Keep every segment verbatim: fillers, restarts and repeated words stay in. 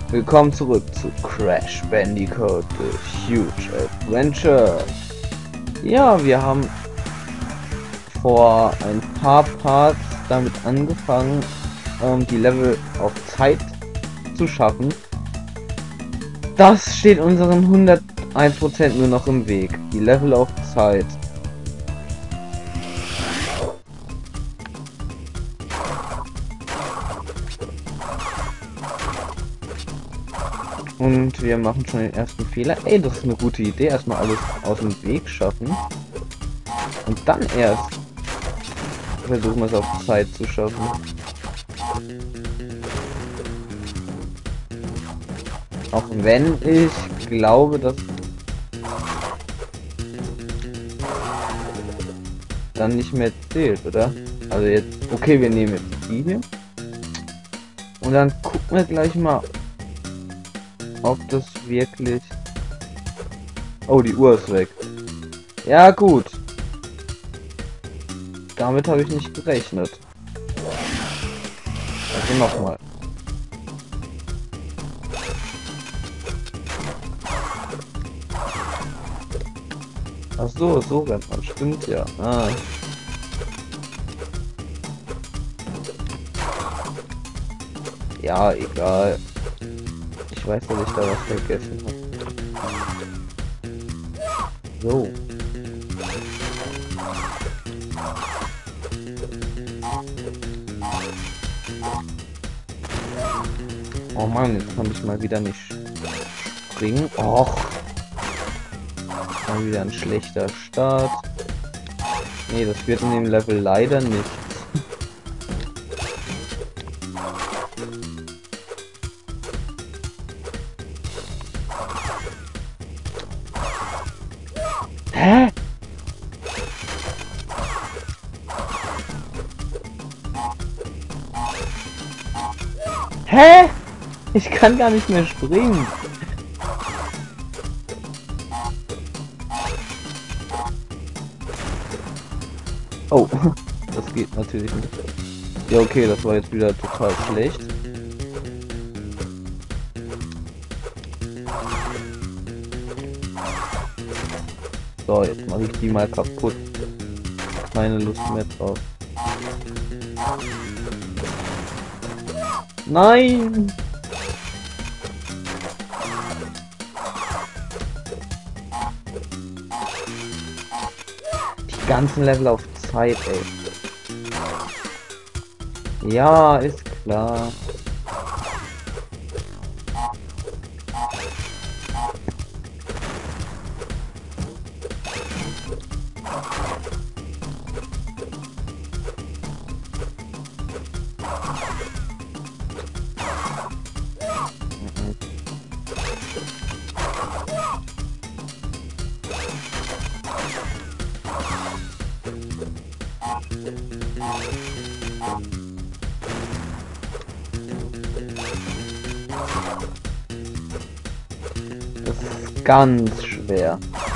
Willkommen zurück zu Crash Bandicoot The Huge Adventure. Ja, wir haben vor ein paar Parts damit angefangen, ähm, die Level auf Zeit zu schaffen. Das steht unseren hunderteins Prozent nur noch im Weg. Die Level auf Zeit. Und wir machen schon den ersten Fehler. Ey, das ist eine gute Idee. Erstmal alles aus dem Weg schaffen. Und dann erst versuchen wir es auf Zeit zu schaffen. Auch wenn ich glaube, dass dann nicht mehr zählt, oder? Also jetzt, okay, wir nehmen jetzt die hier. Und dann gucken wir gleich mal, ob das wirklich... Oh, die Uhr ist weg. Ja, gut. Damit habe ich nicht gerechnet. Also nochmal. Ach so, so rennt man. Stimmt ja. Ah. Ja, egal. Ich weiß, dass ich da was vergessen habe. So. Oh Mann, jetzt konnte ich mal wieder nicht springen. Och. Mal wieder ein schlechter Start. Nee, das wird in dem Level leider nicht. Hä? Hä? Ich kann gar nicht mehr springen. Oh, das geht natürlich nicht. Ja, okay, das war jetzt wieder total schlecht. So, jetzt mache ich die mal kaputt. Keine Lust mehr drauf. Nein! Die ganzen Level auf Zeit, ey. Ja, ist klar. Das ist ganz schwer.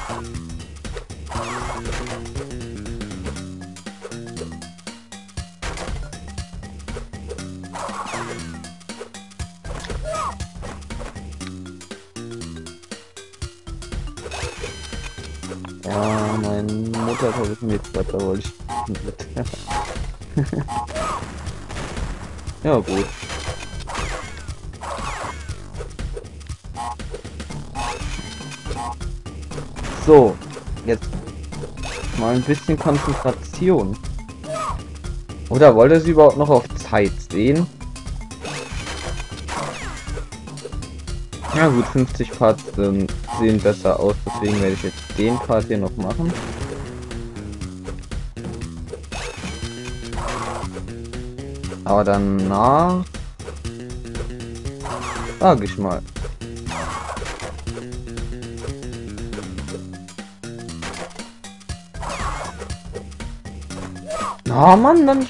Ja, mein Mutter hat mir jetzt gerade, da wollte ich mit. Ja, gut. So, jetzt mal ein bisschen Konzentration. Oder wollte er sie überhaupt noch auf Zeit sehen? Ja gut, fünfzig Parts ähm, sehen besser aus, deswegen werde ich jetzt den Part hier noch machen. Aber danach sag ich mal. Oh Mann, dann...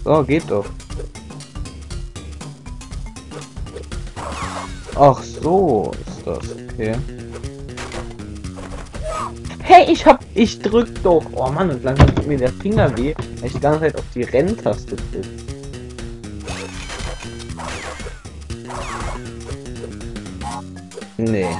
So, geht doch. Ach so, ist das okay. Hey, ich hab, ich drück doch. Oh Mann, und langsam tut mir der Finger weh, weil ich die ganze Zeit auf die Renntaste drück. Nee.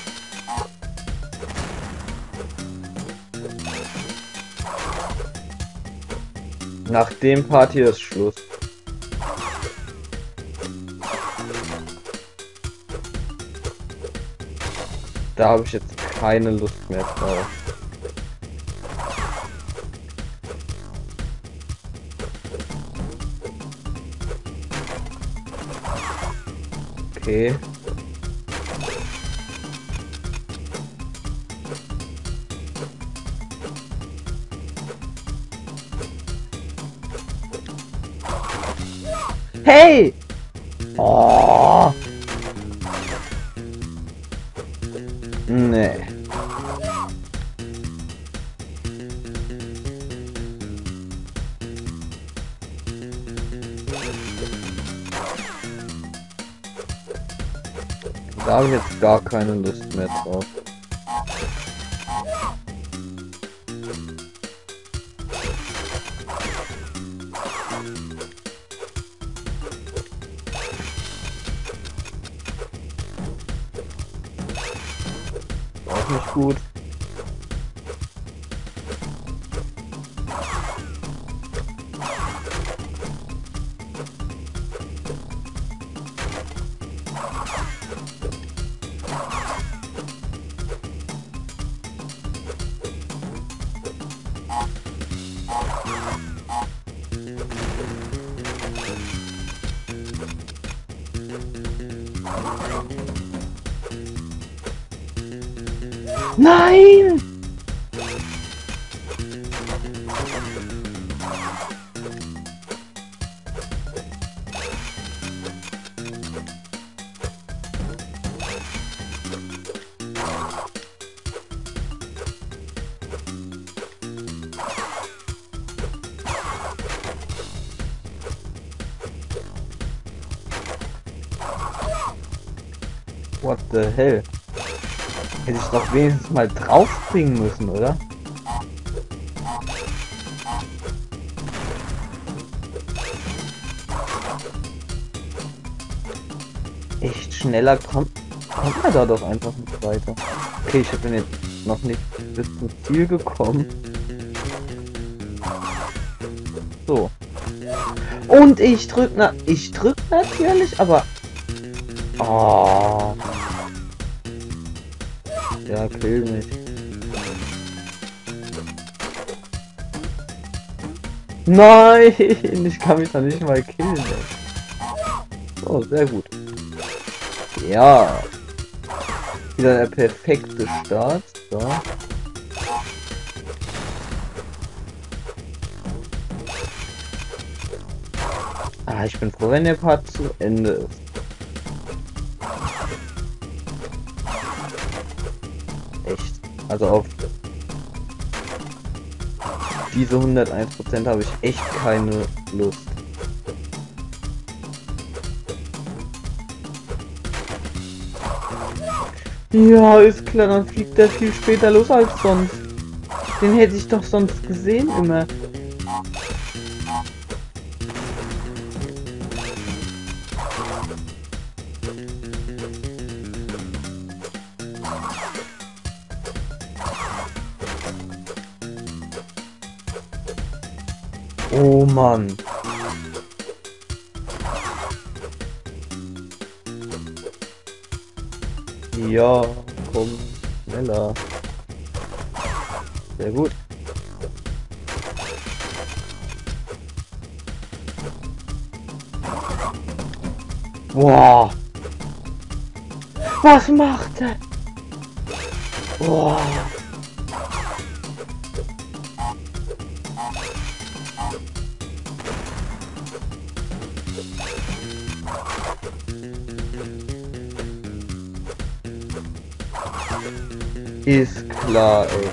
Nach dem Part hier ist Schluss. Da habe ich jetzt keine Lust mehr drauf. Okay. Hey! Oh! Nee. Da habe ich jetzt gar keine Lust mehr drauf. Auch nicht gut. Nein! What the hell? Hätte ich doch wenigstens mal draufspringen müssen, oder? Echt schneller kommt, kommt man da doch einfach nicht weiter. Okay, ich bin jetzt noch nicht bis zum Ziel gekommen. So. Und ich drück na, ich drück natürlich, aber... Oh. Ja, kill mich. Nein, ich kann mich da nicht mal killen. Oh, sehr gut. Ja. Wieder der perfekte Start. So. Ah, ich bin froh, wenn der Part zu Ende ist. Echt. Also auf diese hunderteins Prozent habe ich echt keine Lust. Ja, ist klar, dann fliegt er viel später los als sonst. Den hätte ich doch sonst gesehen immer. Oh Mann. Ja, komm, schneller. Sehr gut. Boah. Was macht er? Boah. Ist klar, ey.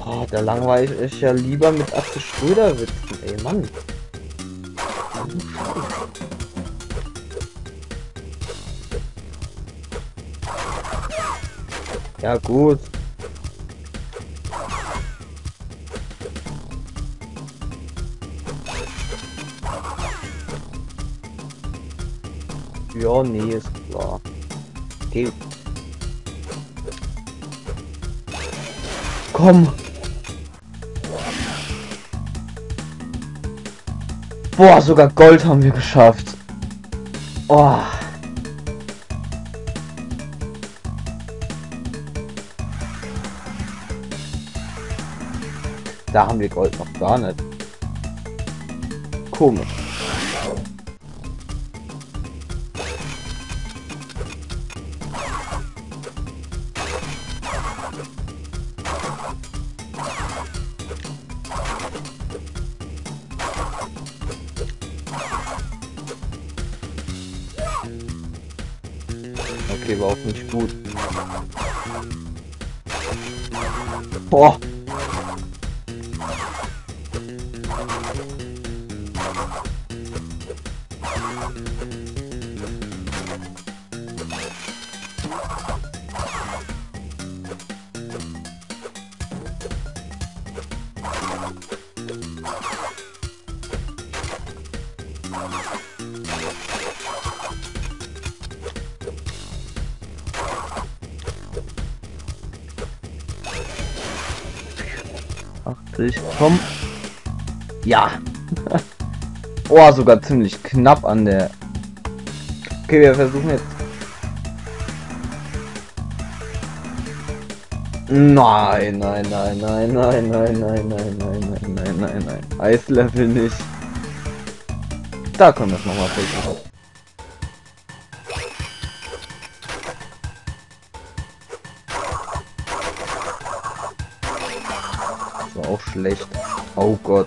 Oh, da langweile ich ja lieber mit Atze Schröder witzen, ey Mann. Ja gut. Ja, nee, ist klar. Okay. Komm. Boah, sogar Gold haben wir geschafft. Oh. Da haben wir Gold noch gar nicht. Komisch. Okay, war auch nicht gut. Boah. achtzig, komm. Ja. Oh, sogar ziemlich knapp an der. Okay, wir versuchen jetzt. Nein, nein, nein, nein, nein, nein, nein, nein, nein, nein, nein, nein, nein. Eislevel nicht. Da können wir es nochmal versuchen. Das war auch schlecht. Oh Gott.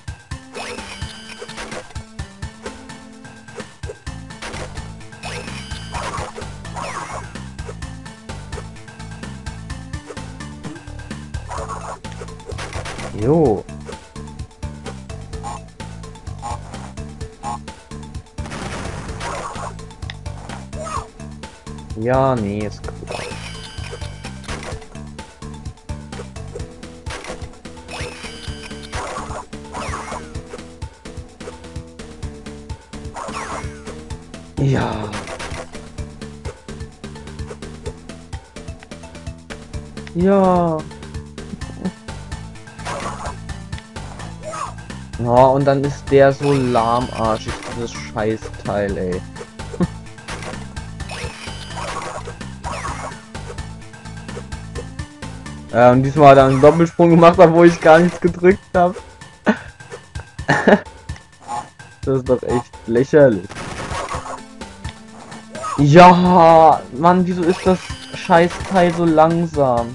Jo. Ja, nee, ist klar. Ja. Ja. Ja, und dann ist der so lahmarschig, dieses Scheißteil, ey. Ja, und diesmal hat er einen Doppelsprung gemacht, obwohl ich gar nichts gedrückt habe. Das ist doch echt lächerlich. Ja, Mann, wieso ist das Scheißteil so langsam?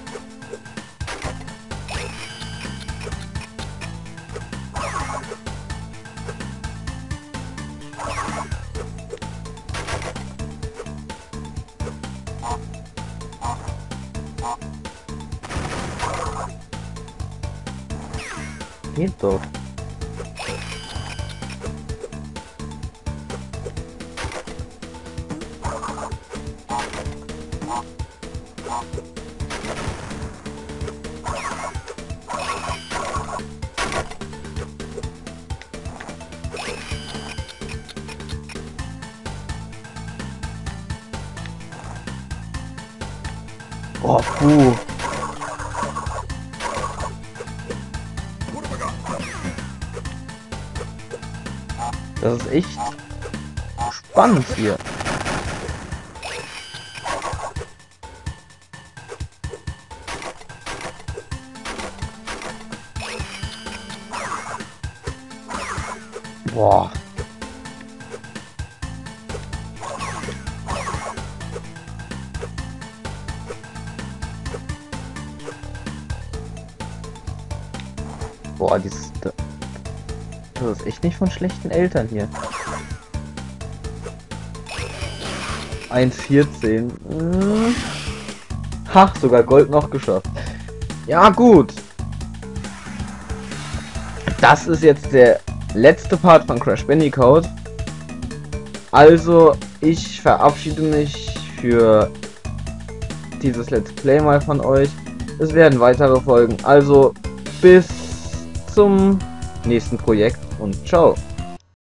Geht doch. Oh, puh. Das ist echt spannend hier. Boah. Boah, dieses... Das ist echt nicht von schlechten Eltern hier. eins vierzehn. Hm. Ha, sogar Gold noch geschafft. Ja, gut. das ist jetzt der letzte Part von Crash Bandicoot. Also, ich verabschiede mich für dieses Let's Play mal von euch. Es werden weitere Folgen. Also, bis zum nächsten Projekt und ciao.